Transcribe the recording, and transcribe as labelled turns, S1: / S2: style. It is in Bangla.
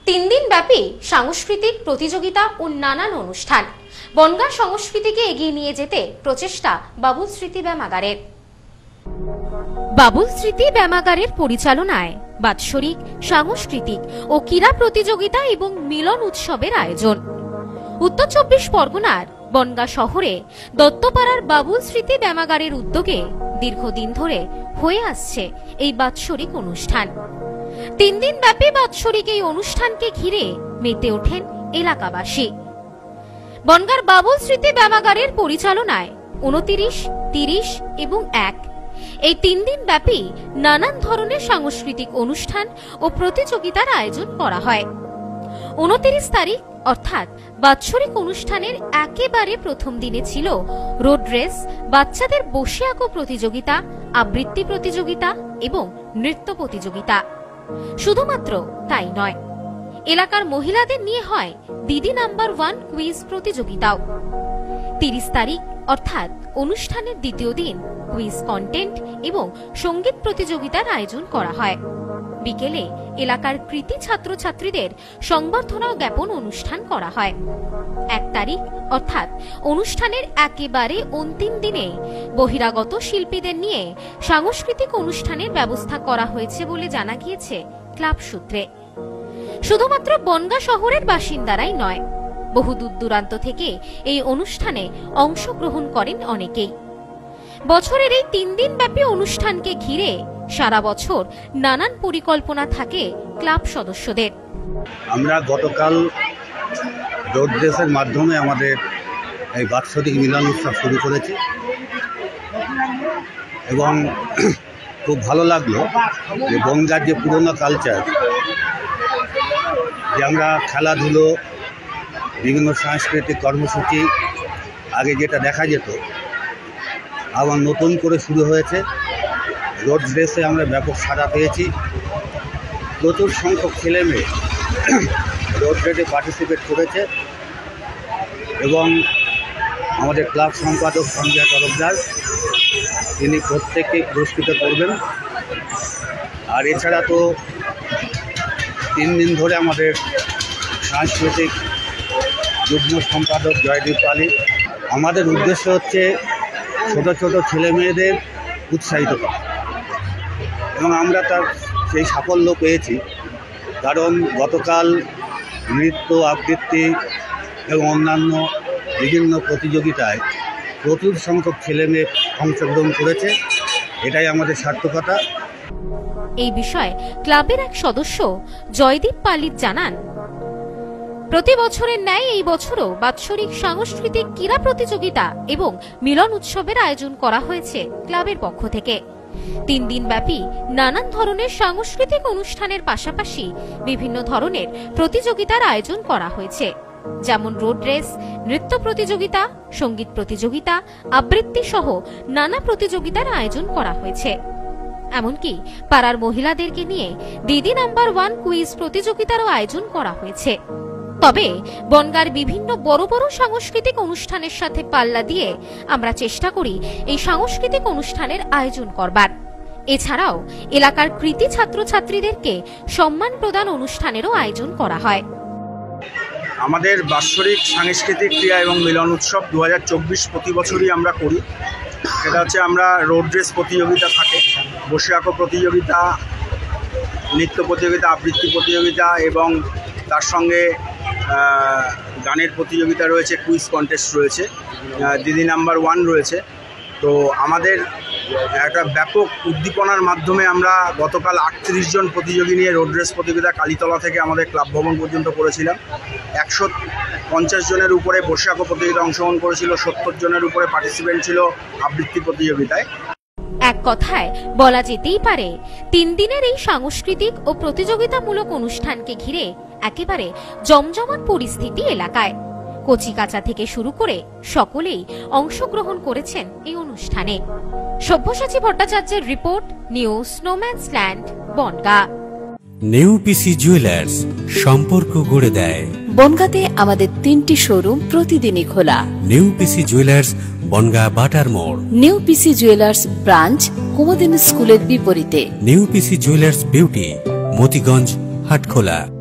S1: তিন দিন ব্যাপী সাংস্কৃতিক প্রতিযোগিতা ও নানান অনুষ্ঠান বনগাঁ সংস্কৃতিকে এগিয়ে নিয়ে যেতে প্রচেষ্টা বাবুল স্মৃতি ব্যায়ামাগারের। বাবুল স্মৃতি ব্যায়ামাগারের পরিচালনায় বাৎসরিক সাংস্কৃতিক ও ক্রীড়া প্রতিযোগিতা এবং মিলন উৎসবের আয়োজন। উত্তর ২৪ পরগনার বনগাঁ শহরে দত্তপাড়ার বাবুল স্মৃতি ব্যায়ামাগারের উদ্যোগে দীর্ঘদিন ধরে হয়ে আসছে এই বাৎসরিক অনুষ্ঠান। তিন দিন ব্যাপী বাৎসরিক এই অনুষ্ঠানকে ঘিরে মেতে ওঠেন এলাকাবাসী। বনগাঁর বাবুল স্মৃতি ব্যায়ামাগারের পরিচালনায় ২৯, ৩০ এবং ১ এই তিন দিন ব্যাপী নানান ধরনের সাংস্কৃতিক অনুষ্ঠান ও প্রতিযোগিতার আয়োজন করা হয়। ২৯ তারিখ অর্থাৎ বাৎসরিক অনুষ্ঠানের একেবারে প্রথম দিনে ছিল রোড রেস, বাচ্চাদের বসে আঁকো প্রতিযোগিতা, আবৃত্তি প্রতিযোগিতা এবং নৃত্য প্রতিযোগিতা। শুধুমাত্র তাই নয়, এলাকার মহিলাদের নিয়ে হয় দিদি নাম্বার 1 কুইজ প্রতিযোগিতাও। ৩০ তারিখ অর্থাৎ অনুষ্ঠানের দ্বিতীয় দিন কুইজ কন্টেন্ট এবং সঙ্গীত প্রতিযোগিতার আয়োজন করা হয়। বিকেলে এলাকার কৃতি ছাত্রছাত্রীদের সংবর্ধনা জ্ঞাপন অনুষ্ঠান করা হয়। ১ তারিখ অর্থাৎ অনুষ্ঠানের একেবারে অন্তিম দিনে বহিরাগত শিল্পীদের নিয়ে সাংস্কৃতিক অনুষ্ঠানের ব্যবস্থা করা হয়েছে বলে জানা গিয়েছে ক্লাব সূত্রে। শুধুমাত্র বনগাঁ শহরের বাসিন্দারাই নয়, বহু দূর দূরান্ত থেকে এই অনুষ্ঠানে অংশগ্রহণ করেন অনেকেই। বছরের এই তিন দিন ব্যাপী অনুষ্ঠানকে ঘিরে সারা বছর নানান পরিকল্পনা থাকে ক্লাব সদস্যদের।
S2: আমরা গতকাল রোড রেসের মাধ্যমে আমাদের এই বাৎসরিক মিলন উৎসব শুরু করেছি এবং খুব ভালো লাগলো যে বনগাঁর যে পুরোনো কালচার, যে আমরা খেলাধুলো, বিভিন্ন সাংস্কৃতিক কর্মসূচি আগে যেটা দেখা যেত, আবার নতুন করে শুরু হয়েছে। রোড রেসে আমরা ব্যাপক সাড়া পেয়েছি। প্রচুর সংখ্যক ছেলেমেয়ে রোড রেসে পার্টিসিপেট করেছে এবং আমাদের ক্লাব সম্পাদক সঞ্জয় তরফদার তিনি প্রত্যেককে পুরস্কৃত করবেন। আর এছাড়া তো 3 দিন ধরে আমাদের সাংস্কৃতিক যুগ্ম সম্পাদক জয়দীপ পালি। আমাদের উদ্দেশ্য হচ্ছে ছোট ছোট ছেলে মেয়েদের উৎসাহিত করা এবং আমরা তার সেই সাফল্য পেয়েছি। কারণ গতকাল নৃত্য, আবৃত্তি এবং অন্যান্য বিভিন্ন প্রতিযোগিতায় প্রচুর সংখ্যক ছেলে মেয়ে অংশগ্রহণ করেছে, এটাই আমাদের সার্থকতা।
S1: এই বিষয়ে ক্লাবের এক সদস্য জয়দীপ পালিত জানান, প্রতি বছরের ন্যায় এই বছরও বাৎসরিক সাংস্কৃতিক ক্রীড়া প্রতিযোগিতা এবং মিলন উৎসবের আয়োজন করা হয়েছে ক্লাবের পক্ষ থেকে। 3 দিন ব্যাপী নানান ধরনের সাংস্কৃতিক অনুষ্ঠানের পাশাপাশি বিভিন্ন ধরনের প্রতিযোগিতার আয়োজন করা হয়েছে, যেমন রোড রেস, নৃত্য প্রতিযোগিতা, সঙ্গীত প্রতিযোগিতা, আবৃত্তি সহ নানা প্রতিযোগিতার আয়োজন করা হয়েছে। এমনকি পাড়ার মহিলাদেরকে নিয়ে দিদি নাম্বার 1 কুইজ প্রতিযোগিতারও আয়োজন করা হয়েছে। তবে বনগাঁর বিভিন্ন বড় বড় সাংস্কৃতিক অনুষ্ঠানের সাথে পাল্লা দিয়ে আমরা চেষ্টা করি এই সাংস্কৃতিক অনুষ্ঠানের আয়োজন করবার। এছাড়াও এলাকার কৃতি ছাত্রছাত্রীদেরকে সম্মান প্রদান অনুষ্ঠানেরও আয়োজন করা হয়।
S3: আমাদের বাৎসরিক সাংস্কৃতিক ক্রিয়া এবং মিলন উৎসব 2024 প্রতি বছরই আমরা করি। সেটা হচ্ছে আমরা রোড রেস প্রতিযোগিতা থাকে, বসে আঁকো প্রতিযোগিতা, নৃত্য প্রতিযোগিতা, আবৃত্তি প্রতিযোগিতা এবং তার সঙ্গে গানের প্রতিযোগিতা রয়েছে, কুইজ কন্টেস্ট রয়েছে, দিদি নাম্বার 1 রয়েছে। তো আমাদের একটা ব্যাপক উদ্দীপনার মাধ্যমে আমরা গতকাল 38 জন প্রতিযোগী নিয়ে রোড রেস প্রতিযোগিতা কালীতলা থেকে আমাদের ক্লাব ভবন পর্যন্ত করেছিলাম। 150 জনের উপরে বসে আঁকো প্রতিযোগিতা অংশগ্রহণ করেছিল, 70 জনের উপরে পার্টিসিপেন্ট ছিল আবৃত্তি প্রতিযোগিতায়।
S1: এক কথায় বলা যেতেই পারে 3 দিনের এই সাংস্কৃতিক ও প্রতিযোগিতামূলক অনুষ্ঠানকে ঘিরে একেবারে জমজমাট পরিস্থিতি এলাকায়। কচিকাচা থেকে শুরু করে সকলেই অংশগ্রহণ করেছেন এই অনুষ্ঠানে। সব্যসাচী ভট্টাচার্যের report, news snowman's land, Bangaon.
S4: New PC jewellers, সম্পর্ক গড়ে দেয়।
S5: বনগাঁতে আমাদের 3টি শোরুম প্রতিদিনই খোলা।
S4: নিউ পিসি জুয়েলার্স, বনগাঁ বাটার মোড়।
S5: New PC jewellers branch, Kumudini স্কুলের বিপরীতে।
S4: New PC jewellers beauty, Matiganj, Hatkhola.